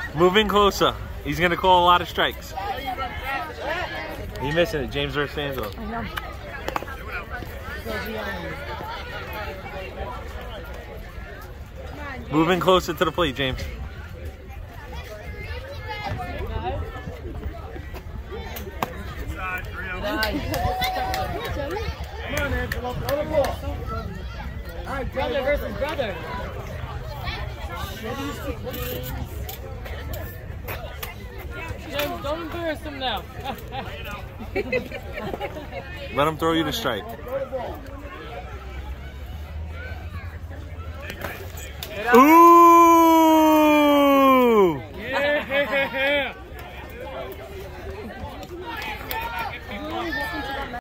Moving closer. He's going to call a lot of strikes. You missing it, James versus Sandro. Moving closer to the plate, James. Brother versus brother. James, don't embarrass him now. Let him throw you the strike.